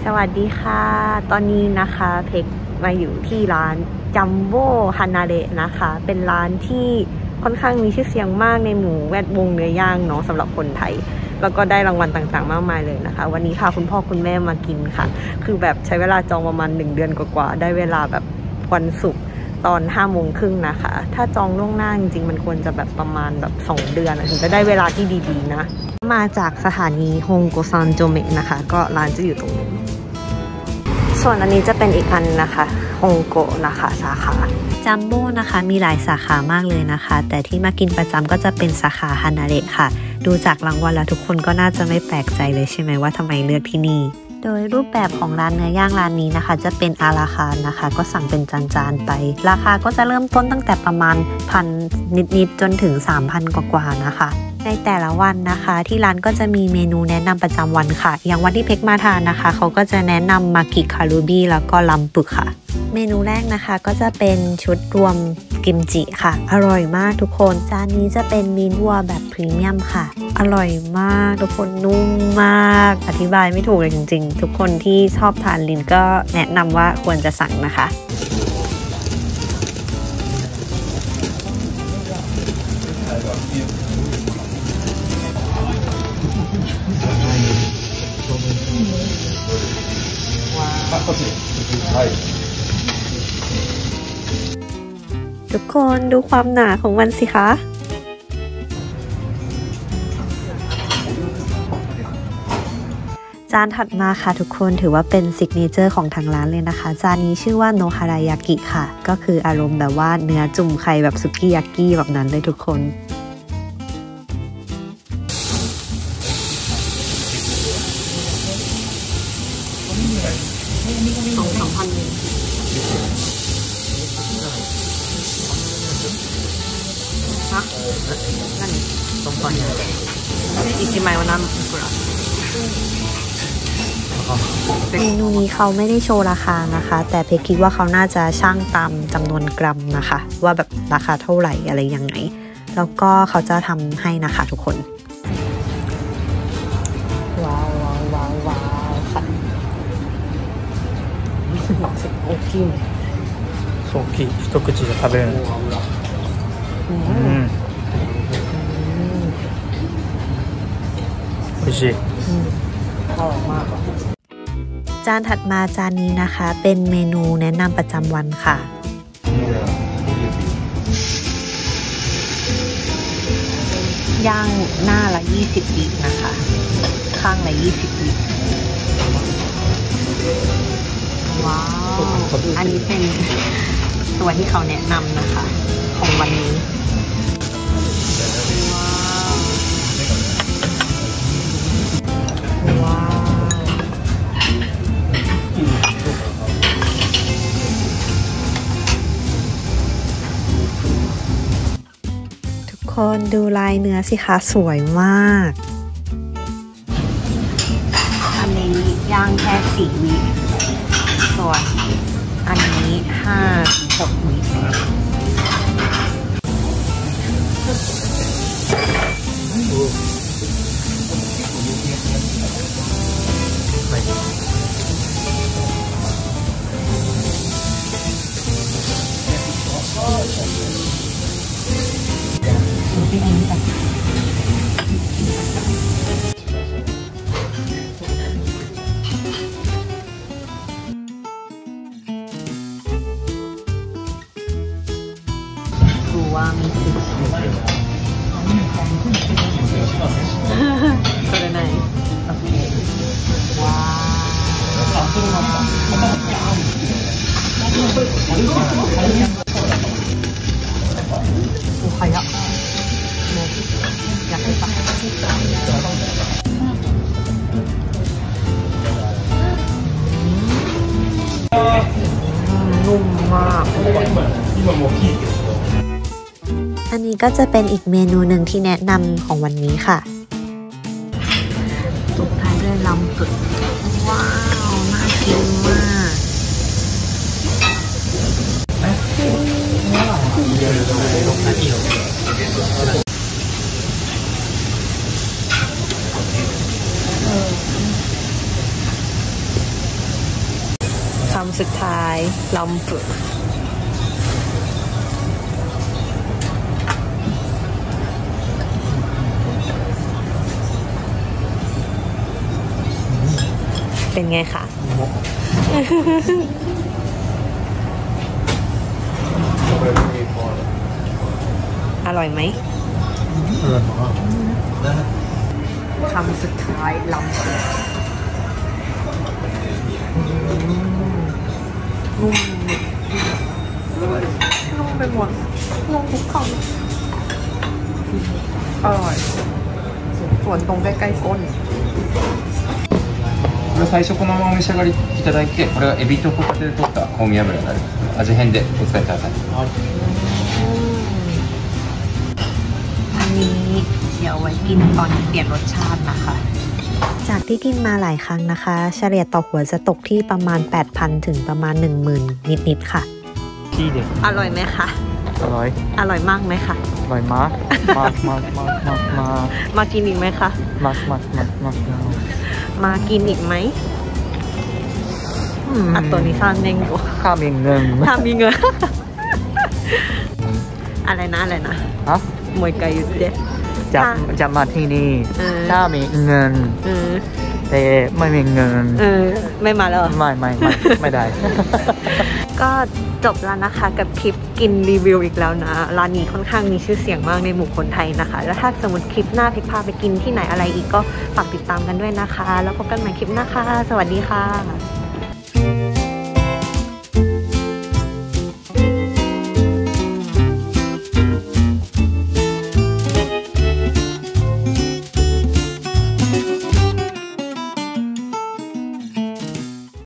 วัสดีค่ะตอนนี้นะคะเพกมาอยู่ที่ร้านจัมโบ้ฮานาเระนะคะเป็นร้านที่ค่อนข้างมีชื่อเสียงมากในหมู่แวดวงเนื้อย่างเนาะสำหรับคนไทยแล้วก็ได้รางวัลต่างๆมากมายเลยนะคะวันนี้พาคุณพ่อคุณแม่มากินค่ะคือแบบใช้เวลาจองประมาณ1 เดือนกว่าๆได้เวลาแบบวันศุกร์ตอน5:30นะคะถ้าจองล่วงหน้าจริงๆมันควรจะแบบประมาณแบบ2 เดือนถึงจะได้เวลาที่ดีๆนะมาจากสถานีฮงโกซันโจเมะนะคะก็ร้านจะอยู่ตรงนี้ส่วนอันนี้จะเป็นอีกอันนะคะฮงโกนะคะสาขาจัมโบ้นะคะมีหลายสาขามากเลยนะคะแต่ที่มากินประจำก็จะเป็นสาขาฮานาเระค่ะดูจากรางวัลแล้วทุกคนก็น่าจะไม่แปลกใจเลยใช่ไหมว่าทำไมเลือกที่นี่โดยรูปแบบของร้านเนื้อย่างร้านนี้นะคะจะเป็นอาราคาร์ทนะคะก็สั่งเป็นจานๆไปราคาก็จะเริ่มต้นตั้งแต่ประมาณ1,000นิดๆจนถึง 3,000 กว่าๆนะคะในแต่ละวันนะคะที่ร้านก็จะมีเมนูแนะนำประจำวันค่ะอย่างวันที่เพกมาทานนะคะเขาก็จะแนะนำมากิคารูบี้แล้วก็ลัมปึกค่ะเมนูแรกนะคะก็จะเป็นชุดรวมกิมจิค่ะอร่อยมากทุกคนจานนี้จะเป็นมีนัวแบบพรีเมียมค่ะอร่อยมากทุกคนนุ่มมากอธิบายไม่ถูกเลยจริงๆทุกคนที่ชอบทานลิ้นก็แนะนำว่าควรจะสั่งนะคะทุกคนดูความหนาของมันสิคะจานถัดมาค่ะทุกคนถือว่าเป็นซิกเนเจอร์ของทางร้านเลยนะคะจานนี้ชื่อว่าโนฮารายากิค่ะก็คืออารมณ์แบบว่าเนื้อจุ่มไข่แบบสุกี้ยากิแบบนั้นเลยทุกคน2,000 เยนฮะนั่น2,000 เยน1枚は何個だเมนูนี้เขาไม่ได้โชว์ราคานะคะแต่เพกคิดว่าเขาน่าจะชั่งตามจำนวนกรัมนะคะว่าแบบราคาเท่าไหร่อะไรยังไงแล้วก็เขาจะทำให้นะคะทุกคนว้าวว้าวว้าวว้าวค่ะ大きいね大きい一口で食べる美味しいอร่อยมากจานถัดมาจานนี้นะคะเป็นเมนูแนะนำประจำวันค่ะย่างหน้าละ20 วินะคะข้างละ20 วิว้าวอันนี้เป็นตัวที่เขาแนะนำนะคะของวันนี้ว้าวทุกคนดูลายเนื้อสิคะสวยมากอันนี้ย่างแค่4 วิส่วนอันนี้5-6 วิดูว่ามีสุกそれないว้าวโอ้早っもうやってたนุ่มมากอันนี้ก็จะเป็นอีกเมนูหนึ่งที่แนะนำของวันนี้ค่ะตบท้ายด้วยลัมปึกว้าวน่ากินมากำสุดท้ายลำปึกเป็นไงคะอร่อยไหมคำสุดท้ายลำปึกนุ่มไปหมดนุ่มทุกคำอร่อยส่วนตรงใกล้ๆก้นこれ最初このままお召し上がりいただいて、これはエビとホタテで取った香味油になります。味変でお使いください。 อันนี้เดี๋ยวไว้กินตอนเปลี่ยนรสชาตินะคะจากที่กินมาหลายครั้งนะคะเฉลี่ยต่อหัวจะตกที่ประมาณ 8,000 ถึงประมาณ 10,000 นิดๆค่ะอร่อยไหมคะอร่อยอร่อยมากไหมคะอร่อยมากมากินอีกไหมคะมากินอีกไหมอัตโตนิซานเองอยู่ข้ามีเงินอะไรนะมวยไก่อยู่เด็ดจะมาที่นี่ถ้ามีเงินแต่ไม่มีเงินไม่มาแล้วไม่ได้ก็จบแล้วนะคะกับคลิปกินรีวิวอีกแล้วนะร้านนี้ค่อนข้างมีชื่อเสียงมากในหมู่คนไทยนะคะแล้วถ้าสมมติคลิปหน้าเพกพาไปกินที่ไหนอะไรอีกก็ฝากติดตามกันด้วยนะคะแล้วพบกันใหม่คลิปหน้าค่ะสวัสดีค่ะ